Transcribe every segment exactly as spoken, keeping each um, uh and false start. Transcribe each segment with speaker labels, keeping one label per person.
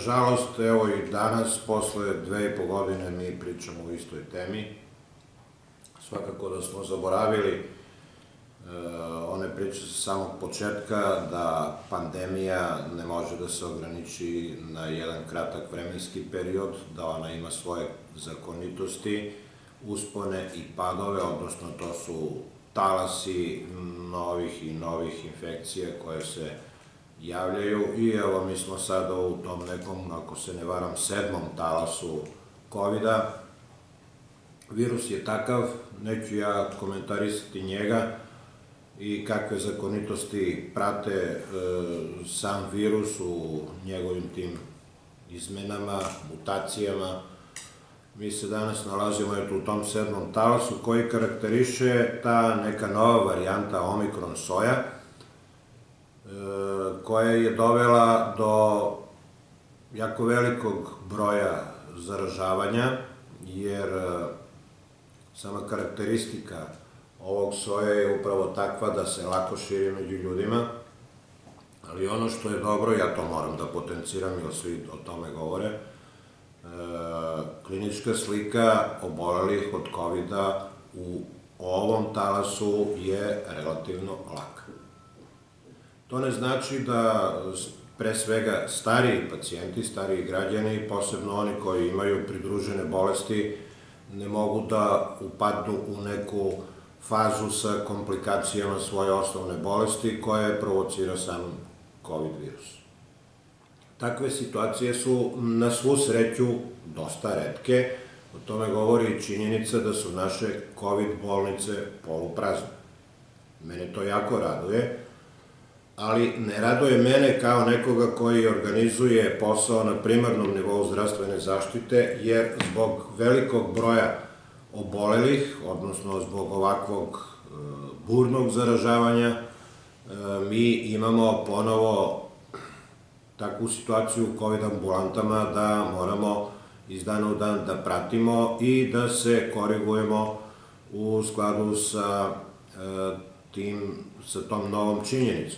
Speaker 1: Nažalost, evo i danas, posle dve i po godine, mi pričamo o istoj temi. Svakako da smo zaboravili one priče sa samog početka da pandemija ne može da se ograniči na jedan kratak vremenski period, da ona ima svoje zakonitosti, uspone i padove, odnosno to su talasi novih i novih infekcija koje se javljaju i evo mi smo sada u tom nekom, ako se ne varam, sedmom talasu kovida. Virus je takav, neću ja komentarisati njega i kakve zakonitosti prate sam virus u njegovim tim izmenama, mutacijama. Mi se danas nalazimo u tom sedmom talasu koji karakteriše ta neka nova varijanta Omikron soja, koja je dovela do jako velikog broja zaražavanja, jer sama karakteristika ovog soja je upravo takva da se lako širi među ljudima, ali ono što je dobro, ja to moram da potenciram jer svi o tome govore, klinička slika obolelih od kovida u ovom talasu je relativno laka. To ne znači da pre svega stariji pacijenti, stariji građani, posebno oni koji imaju pridružene bolesti, ne mogu da upadnu u neku fazu sa komplikacijama svoje osnovne bolesti koje provocira sam COVID virus. Takve situacije su na svu sreću dosta retke, o tome govori i činjenica da su naše COVID bolnice poluprazne. Mene to jako raduje, ali ne raduje mene kao nekoga koji organizuje posao na primarnom nivou zdravstvene zaštite, jer zbog velikog broja obolelih, odnosno zbog ovakvog burnog zaražavanja, mi imamo ponovo takvu situaciju u COVID ambulantama da moramo iz dana u dan da pratimo i da se korigujemo u skladu sa tom novom činjenicom.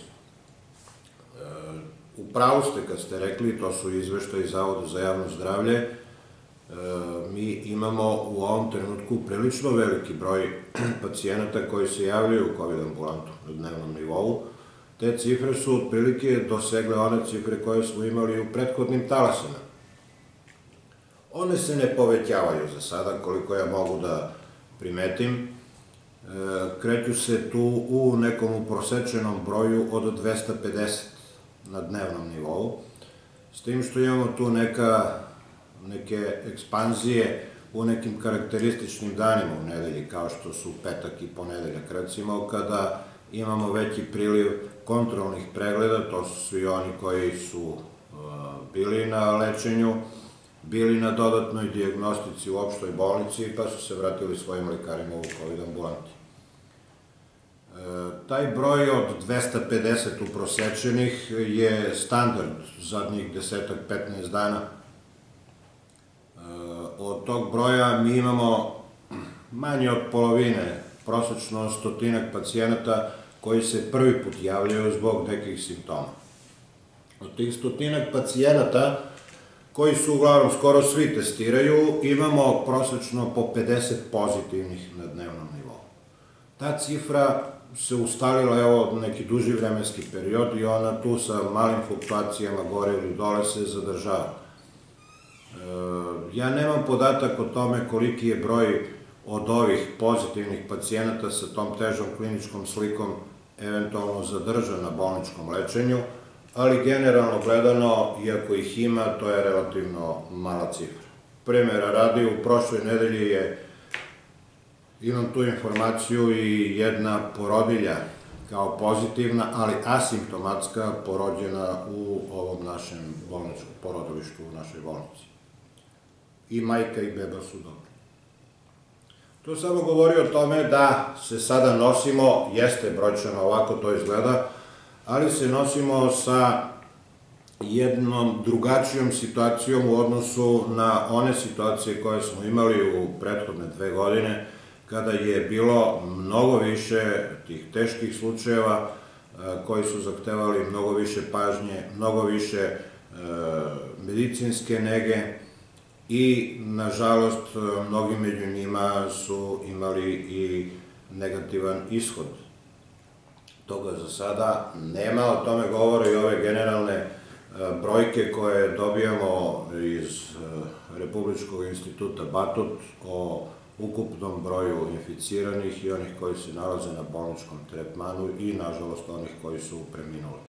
Speaker 1: U pravu ste kad ste rekli, to su izveštaji Zavoda za javno zdravlje, mi imamo u ovom trenutku prilično veliki broj pacijenata koji se javljaju u COVID ambulantu na dnevnom nivou. Te cifre su otprilike dosegle one cifre koje smo imali u prethodnim talasima. One se ne povećavaju za sada, koliko ja mogu da primetim. Kreću se tu u nekom uprosečenom broju od dvesta pedeset na dnevnom nivou, s tim što imamo tu neke ekspanzije u nekim karakterističnim danima u nedelji, kao što su petak i ponedeljak, recimo, kada imamo veći priliv kontrolnih pregleda, to su svi oni koji su bili na lečenju, bili na dodatnoj dijagnostici u opštoj bolnici, pa su se vratili svojim lekarima u COVID ambulanti. Taj broj od dvesta pedeset uprosečenih je standard zadnjih desetak do petnaest dana. Od tog broja mi imamo manje od polovine, prosečno stotinak pacijenata koji se prvi put javljaju zbog nekih simptoma. Od tih stotinak pacijenata, koji su uglavnom skoro svi testiraju, imamo prosečno po pedeset pozitivnih na dnevnom nivou. Ta cifra se ustalila evo neki duži vremenski period i ona tu sa malim fluktuacijama gore ili dole se zadržava. Ja nemam podatak o tome koliki je broj od ovih pozitivnih pacijenata sa tom težom kliničkom slikom eventualno zadržan na bolničkom lečenju, ali generalno gledano, iako ih ima, to je relativno mala cifra. Primjera radi, u prošloj nedelji je, imam tu informaciju, i jedna porodilja kao pozitivna, ali asimptomatska, porođena u ovom našem bolničkom porodilištu u našoj bolnici. I majka i beba su dobri. To samo govori o tome da se sada nosimo, jeste brojčano ovako to izgleda, ali se nosimo sa jednom drugačijom situacijom u odnosu na one situacije koje smo imali u prethodne dve godine, kada je bilo mnogo više tih teških slučajeva koji su zahtevali mnogo više pažnje, mnogo više medicinske nege i, nažalost, mnogi među njima su imali i negativan ishod. Toga za sada nema, o tome govore i ove generalne brojke koje dobijamo iz Republičkog instituta Batut o ukupnom broju inficiranih i onih koji se nalaze na bolničkom tretmanu i, nažalost, onih koji su preminuli.